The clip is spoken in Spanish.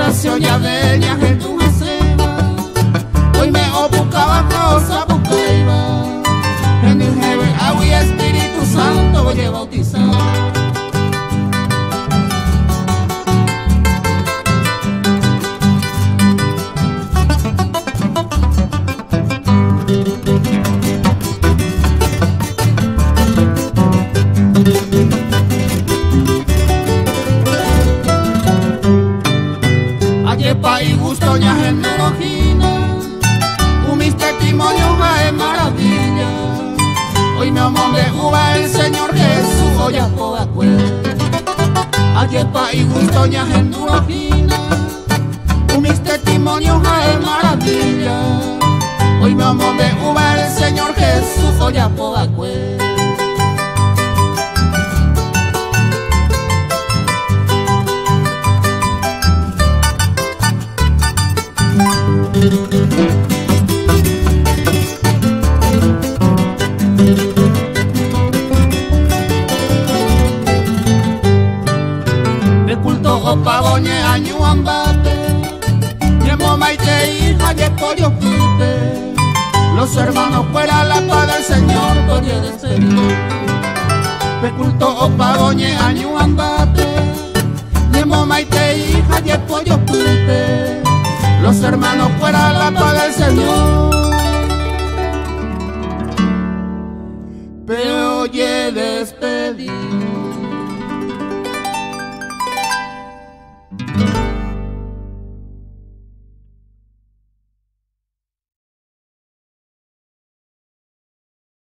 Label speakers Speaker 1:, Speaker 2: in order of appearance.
Speaker 1: ya veña en tu seba. Hoy me opucaba cosa bucaiba. En el jefe agua y Espíritu Santo voy a bautizar. Y gusto ya en Rojina, mis testimonios es maravilla. Hoy me amo de uva el Señor Jesús, hoy a toda cuenta. Ayepa y gusto ya en Rojina, mis testimonios es maravilla. Hoy me amo de uva el Señor Jesús, hoy a toda cuenta. De culto opa goñe año ambate, yemo maite hija de pollo quite. Los hermanos fuera la paz del Señor, oye de Señor. De culto opa goñe año ambate, yemo maite hija de pollo quite.